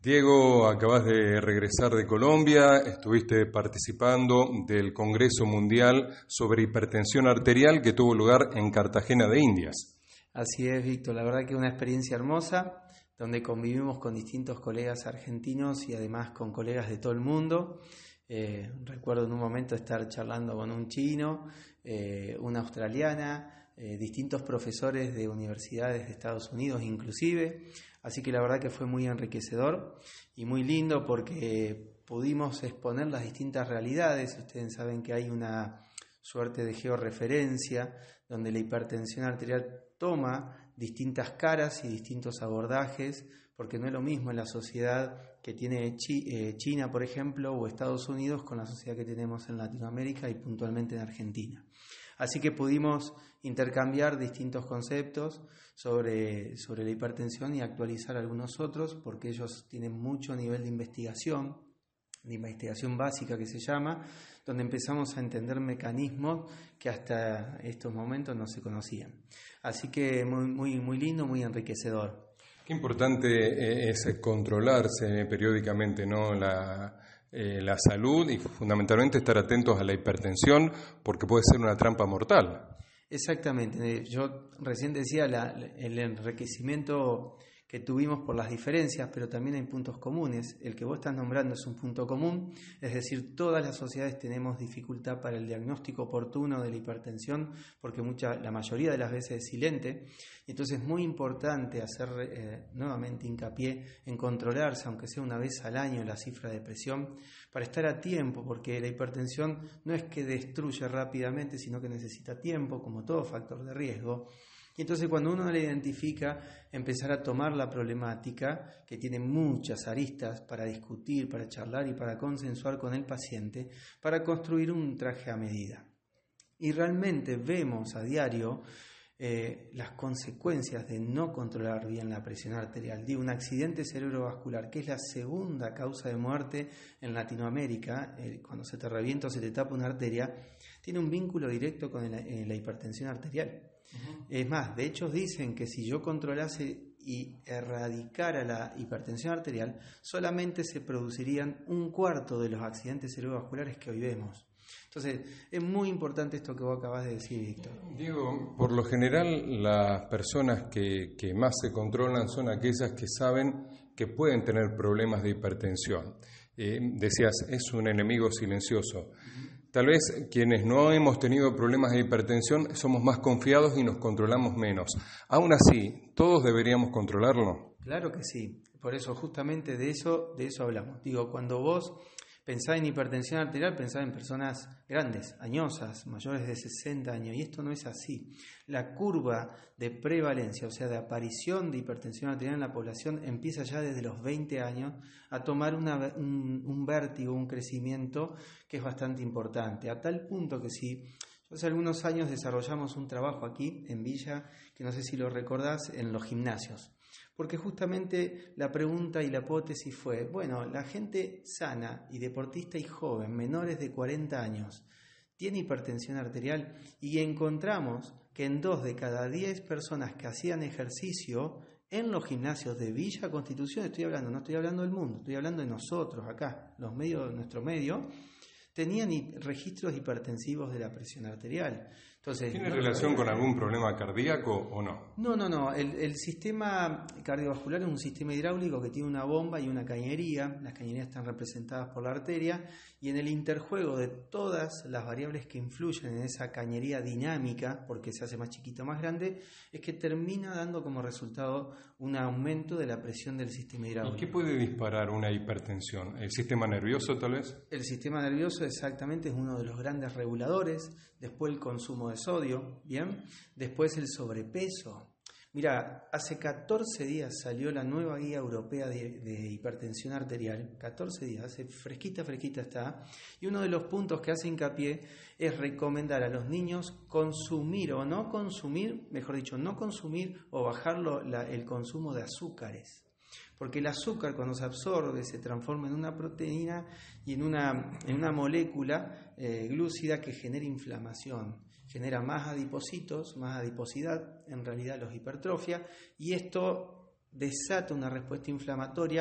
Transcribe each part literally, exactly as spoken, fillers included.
Diego, acabas de regresar de Colombia, estuviste participando del Congreso Mundial sobre Hipertensión Arterial que tuvo lugar en Cartagena de Indias. Así es, Víctor, la verdad que una experiencia hermosa, donde convivimos con distintos colegas argentinos y además con colegas de todo el mundo. Eh, recuerdo en un momento estar charlando con un chino, eh, una australiana, eh, distintos profesores de universidades de Estados Unidos inclusive, así que la verdad que fue muy enriquecedor y muy lindo porque pudimos exponer las distintas realidades. Ustedes saben que hay una suerte de georreferencia donde la hipertensión arterial toma distintas caras y distintos abordajes, porque no es lo mismo en la sociedad que tiene China, por ejemplo, o Estados Unidos con la sociedad que tenemos en Latinoamérica y puntualmente en Argentina. Así que pudimos intercambiar distintos conceptos sobre, sobre la hipertensión y actualizar algunos otros, porque ellos tienen mucho nivel de investigación, de investigación básica que se llama, donde empezamos a entender mecanismos que hasta estos momentos no se conocían. Así que muy, muy, muy lindo, muy enriquecedor. Qué importante es controlarse periódicamente, ¿no? La, eh, la salud y fundamentalmente estar atentos a la hipertensión porque puede ser una trampa mortal. Exactamente. Yo recién decía la, el enriquecimiento que tuvimos por las diferencias, pero también hay puntos comunes. El que vos estás nombrando es un punto común, es decir, todas las sociedades tenemos dificultad para el diagnóstico oportuno de la hipertensión, porque mucha, la mayoría de las veces es silente. Entonces es muy importante hacer eh, nuevamente hincapié en controlarse, aunque sea una vez al año, la cifra de presión, para estar a tiempo, porque la hipertensión no es que destruye rápidamente, sino que necesita tiempo, como todo factor de riesgo. Y entonces cuando uno la identifica, empezar a tomar la problemática, que tiene muchas aristas para discutir, para charlar y para consensuar con el paciente, para construir un traje a medida. Y realmente vemos a diario eh, las consecuencias de no controlar bien la presión arterial. Digo, un accidente cerebrovascular, que es la segunda causa de muerte en Latinoamérica, eh, cuando se te revienta o se te tapa una arteria, tiene un vínculo directo con la, eh, la hipertensión arterial. Uh-huh. Es más, de hecho dicen que si yo controlase y erradicara la hipertensión arterial, solamente se producirían un cuarto de los accidentes cerebrovasculares que hoy vemos. Entonces, es muy importante esto que vos acabas de decir, Víctor. Diego, por lo general las personas que, que más se controlan son aquellas que saben que pueden tener problemas de hipertensión. Eh, decías, es un enemigo silencioso. Uh-huh. Tal vez quienes no hemos tenido problemas de hipertensión somos más confiados y nos controlamos menos. Aún así, ¿todos deberíamos controlarlo? Claro que sí. Por eso, justamente de eso, de eso hablamos. Digo, cuando vos pensás en hipertensión arterial, pensás en personas grandes, añosas, mayores de sesenta años, y esto no es así. La curva de prevalencia, o sea, de aparición de hipertensión arterial en la población, empieza ya desde los veinte años a tomar una, un, un vértigo, un crecimiento que es bastante importante, a tal punto que si hace algunos años desarrollamos un trabajo aquí en Villa, que no sé si lo recordás, en los gimnasios. Porque justamente la pregunta y la hipótesis fue, bueno, la gente sana y deportista y joven, menores de cuarenta años, tiene hipertensión arterial, y encontramos que en dos de cada diez personas que hacían ejercicio en los gimnasios de Villa Constitución, estoy hablando, no estoy hablando del mundo, estoy hablando de nosotros acá, los medios de nuestro medio, tenían registros hipertensivos de la presión arterial. Entonces, ¿tiene no, relación con algún problema cardíaco o no? No, no, no. El, el sistema cardiovascular es un sistema hidráulico que tiene una bomba y una cañería. Las cañerías están representadas por la arteria, y en el interjuego de todas las variables que influyen en esa cañería dinámica, porque se hace más chiquita o más grande, es que termina dando como resultado un aumento de la presión del sistema hidráulico. ¿Y qué puede disparar una hipertensión? ¿El sistema nervioso tal vez? El sistema nervioso exactamente es uno de los grandes reguladores, después el consumo de sodio, ¿bien? Después el sobrepeso. Mira, hace catorce días salió la nueva guía europea de, de hipertensión arterial, catorce días, hace fresquita, fresquita está, y uno de los puntos que hace hincapié es recomendar a los niños consumir o no consumir, mejor dicho, no consumir o bajar lo, la, el consumo de azúcares. Porque el azúcar, cuando se absorbe, se transforma en una proteína y en una, en una molécula eh, glúcida que genera inflamación, genera más adipocitos, más adiposidad, en realidad los hipertrofia, y esto desata una respuesta inflamatoria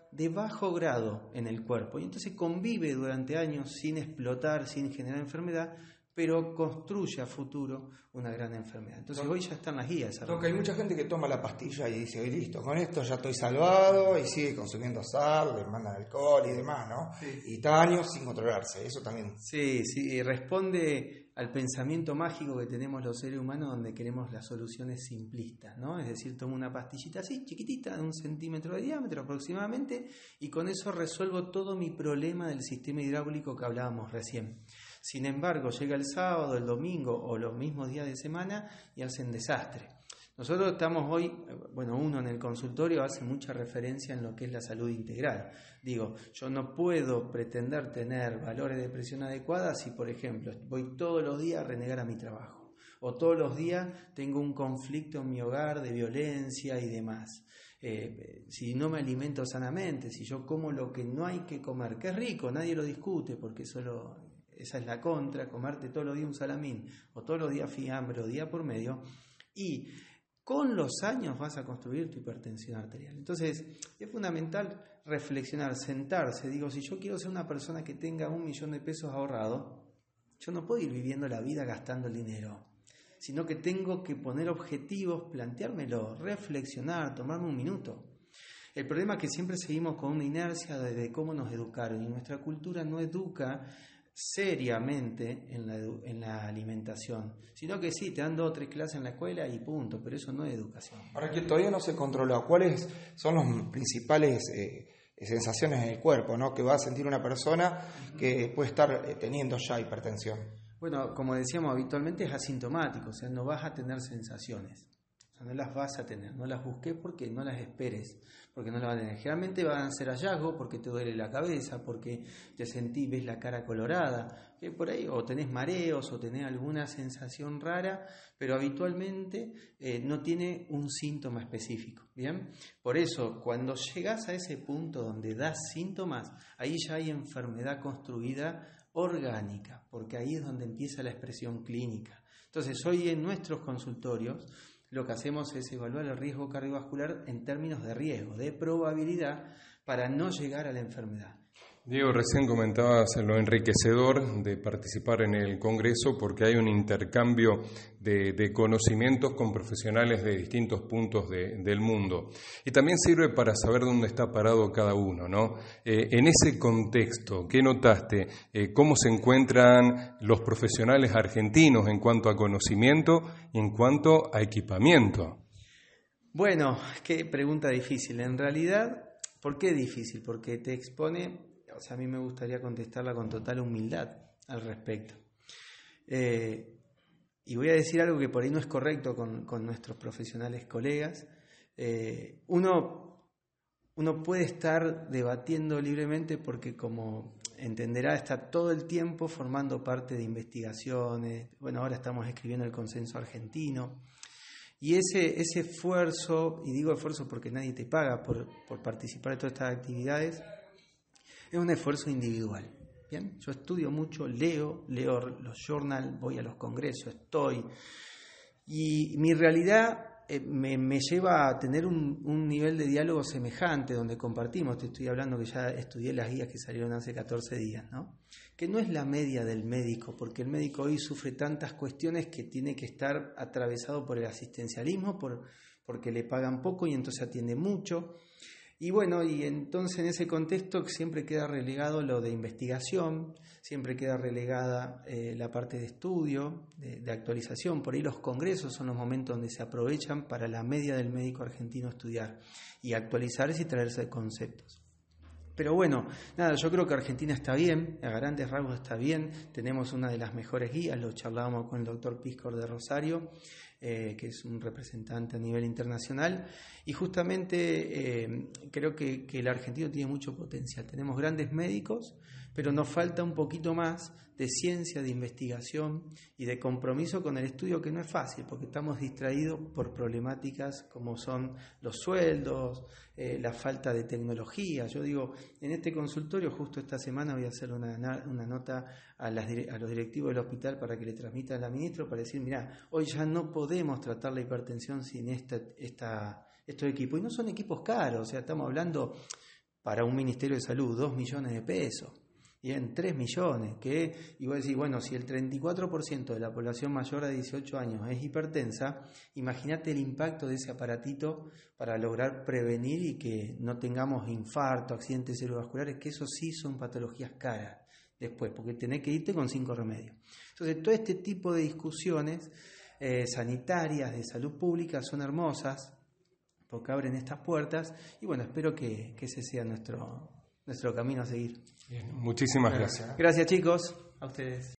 de bajo grado en el cuerpo y entonces convive durante años sin explotar, sin generar enfermedad, pero construye a futuro una gran enfermedad. Entonces hoy ya están las guías. Porque hay mucha gente que toma la pastilla y dice, listo, con esto ya estoy salvado, y sigue consumiendo sal, le mandan alcohol y demás, ¿no? Sí. Y está años sin controlarse, eso también. Sí, sí, responde al pensamiento mágico que tenemos los seres humanos, donde queremos las soluciones simplistas, ¿no? Es decir, tomo una pastillita así, chiquitita, de un centímetro de diámetro aproximadamente, y con eso resuelvo todo mi problema del sistema hidráulico que hablábamos recién. Sin embargo, llega el sábado, el domingo o los mismos días de semana y hacen desastre. Nosotros estamos hoy, bueno, uno en el consultorio hace mucha referencia en lo que es la salud integral. Digo, yo no puedo pretender tener valores de presión adecuadas si, por ejemplo, voy todos los días a renegar a mi trabajo. O todos los días tengo un conflicto en mi hogar de violencia y demás. Eh, si no me alimento sanamente, si yo como lo que no hay que comer, que es rico, nadie lo discute porque solo... Esa es la contra, comerte todos los días un salamín o todos los días fiambre o día por medio, y con los años vas a construir tu hipertensión arterial. Entonces es fundamental reflexionar, sentarse. Digo, si yo quiero ser una persona que tenga un millón de pesos ahorrado, yo no puedo ir viviendo la vida gastando el dinero, sino que tengo que poner objetivos, planteármelo, reflexionar, tomarme un minuto. El problema es que siempre seguimos con una inercia de, de cómo nos educaron, y nuestra cultura no educa seriamente en la, en la alimentación, sino que sí, te dan dos o tres clases en la escuela y punto, pero eso no es educación. Ahora que todavía no se controla, ¿cuáles son las principales eh, sensaciones en el cuerpo, ¿no? que va a sentir una persona que puede estar eh, teniendo ya hipertensión? Bueno, como decíamos habitualmente es asintomático, o sea, no vas a tener sensaciones. O sea, no las vas a tener, no las busques porque no las esperes, porque no las vas a tener. Generalmente van a ser hallazgos porque te duele la cabeza, porque te sentís, ves la cara colorada, que por ahí o tenés mareos o tenés alguna sensación rara, pero habitualmente eh, no tiene un síntoma específico, ¿bien? Por eso, cuando llegás a ese punto donde das síntomas, ahí ya hay enfermedad construida orgánica, porque ahí es donde empieza la expresión clínica. Entonces, hoy en nuestros consultorios lo que hacemos es evaluar el riesgo cardiovascular en términos de riesgo, de probabilidad, para no llegar a la enfermedad. Diego, recién comentabas lo enriquecedor de participar en el Congreso porque hay un intercambio de, de conocimientos con profesionales de distintos puntos de, del mundo. Y también sirve para saber dónde está parado cada uno, ¿no? Eh, en ese contexto, ¿qué notaste? Eh, ¿Cómo se encuentran los profesionales argentinos en cuanto a conocimiento y en cuanto a equipamiento? Bueno, qué pregunta difícil. En realidad, ¿por qué difícil? Porque te expone... O sea, a mí me gustaría contestarla con total humildad al respecto. Eh, y voy a decir algo que por ahí no es correcto con, con nuestros profesionales colegas. Eh, uno, uno puede estar debatiendo libremente porque, como entenderá, está todo el tiempo formando parte de investigaciones. Bueno, ahora estamos escribiendo el consenso argentino. Y ese, ese esfuerzo, y digo esfuerzo porque nadie te paga por, por participar de todas estas actividades, es un esfuerzo individual. Bien, yo estudio mucho, leo, leo los journals, voy a los congresos, estoy. Y mi realidad eh, me, me lleva a tener un, un nivel de diálogo semejante, donde compartimos. Te estoy hablando que ya estudié las guías que salieron hace catorce días, ¿no? Que no es la media del médico, porque el médico hoy sufre tantas cuestiones que tiene que estar atravesado por el asistencialismo, por, porque le pagan poco y entonces atiende mucho. Y bueno, y entonces en ese contexto siempre queda relegado lo de investigación, siempre queda relegada eh, la parte de estudio, de, de actualización. Por ahí los congresos son los momentos donde se aprovechan para la media del médico argentino estudiar y actualizarse y traerse conceptos. Pero bueno, nada, yo creo que Argentina está bien, a grandes rasgos está bien, tenemos una de las mejores guías, lo charlábamos con el doctor Piscor de Rosario, eh, que es un representante a nivel internacional, y justamente eh, creo que, que el argentino tiene mucho potencial. Tenemos grandes médicos, pero nos falta un poquito más de ciencia, de investigación y de compromiso con el estudio, que no es fácil, porque estamos distraídos por problemáticas como son los sueldos, eh, la falta de tecnología. Yo digo, en este consultorio, justo esta semana voy a hacer una, una nota a, las, a los directivos del hospital para que le transmitan al ministro, para decir, mirá, hoy ya no podemos tratar la hipertensión sin esta, esta, estos equipos. Y no son equipos caros, o sea, estamos hablando... para un Ministerio de Salud, dos millones de pesos. Bien, tres millones, que, y vos decís, bueno, si el treinta y cuatro por ciento de la población mayor de dieciocho años es hipertensa, imagínate el impacto de ese aparatito para lograr prevenir y que no tengamos infarto, accidentes cerebrovasculares, que eso sí son patologías caras después, porque tenés que irte con cinco remedios. Entonces, todo este tipo de discusiones eh, sanitarias, de salud pública, son hermosas, porque abren estas puertas, y bueno, espero que, que ese sea nuestro, nuestro camino a seguir. Bien, muchísimas gracias. Gracias, chicos, a ustedes.